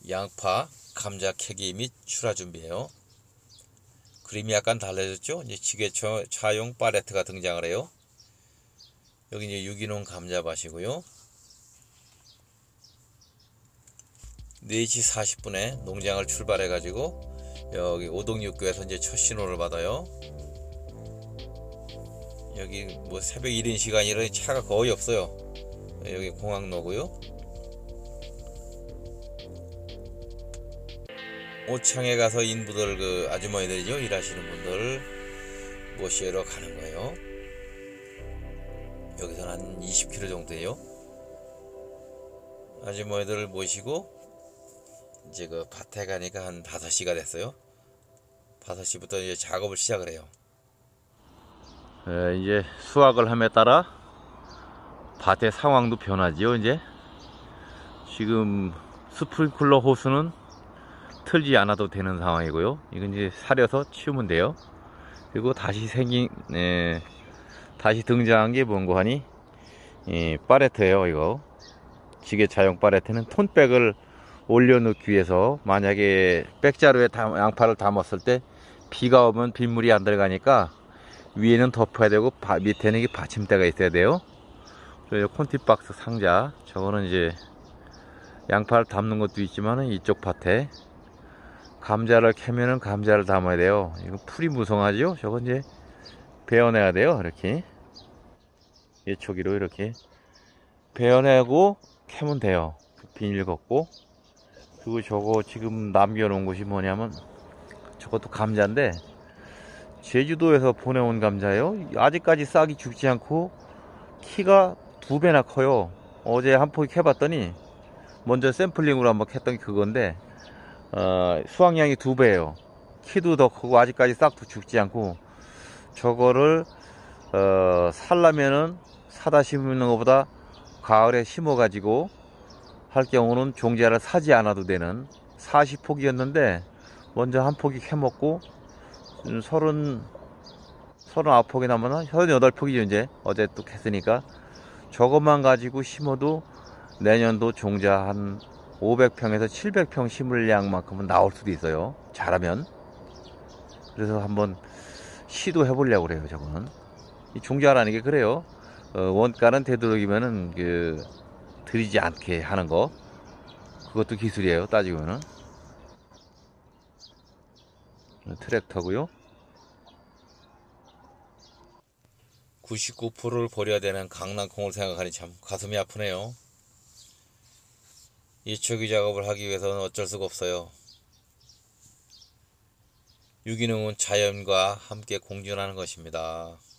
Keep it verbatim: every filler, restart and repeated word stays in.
양파, 감자 캐기 및 출하 준비해요. 그림이 약간 달라졌죠? 이제 지게차용 팔레트가 등장을 해요. 여기 이제 유기농 감자밭이고요. 네 시 사십 분에 농장을 출발해 가지고 여기 오동육교에서 이제 첫 신호를 받아요. 여기 뭐 새벽 이른 시간이라 차가 거의 없어요. 여기 공항로고요. 오창에 가서 인부들 그 아주머니들이죠, 일하시는 분들 모시러 가는 거예요. 여기서는 한 이십 킬로미터 정도예요. 아주머니들을 모시고 이제 그 밭에 가니까 한 다섯 시가 됐어요. 다섯 시부터 이제 작업을 시작을 해요. 에, 이제 수확을 함에 따라 밭의 상황도 변하지요. 이제 지금 스프링클러 호스는 틀지 않아도 되는 상황이고요. 이건 이제 사려서 치우면 돼요. 그리고 다시 생긴 에, 다시 등장한 게 뭔고 하니 이 팔레트예요. 이거 지게차용 팔레트는 톤백을 올려놓기 위해서, 만약에 백자루에 담, 양파를 담았을 때 비가 오면 빗물이 안 들어가니까 위에는 덮어야 되고 바, 밑에는 이게 받침대가 있어야 돼요. 그래서 콘티박스 상자, 저거는 이제 양파를 담는 것도 있지만 이쪽 밭에 감자를 캐면은 감자를 담아야 돼요. 이거 풀이 무성하죠. 저건 이제 베어내야 돼요. 이렇게 예초기로 이렇게 베어내고 캐면 돼요. 비닐 걷고. 그리고 저거 지금 남겨놓은 것이 뭐냐면 저것도 감자인데 제주도에서 보내온 감자예요. 아직까지 싹이 죽지 않고 키가 두 배나 커요. 어제 한 포기 캐봤더니, 먼저 샘플링으로 한번 캤던 게 그건데 어, 수확량이 두 배예요. 키도 더 크고 아직까지 싹도 죽지 않고, 저거를 어, 살려면은 사다 심는 것보다 가을에 심어 가지고 할 경우는 종자를 사지 않아도 되는 사십 포기였는데 먼저 한 포기 캐먹고 서른 서른아홉 포기 남았나? 서른여덟 포기죠. 이제 어제 또 했으니까 저것만 가지고 심어도 내년도 종자 한 오백 평에서 칠백 평 심을 양만큼은 나올 수도 있어요, 잘하면. 그래서 한번 시도해 보려고 그래요. 저거는 이 종자라는 게 그래요. 어, 원가는 되도록이면은 그 들이지 않게 하는 거, 그것도 기술이에요, 따지고는. 트랙터고요. 구십구 퍼센트를 버려야 되는 강낭콩을 생각하니 참 가슴이 아프네요. 예초기 작업을 하기 위해서는 어쩔 수가 없어요. 유기농은 자연과 함께 공존하는 것입니다.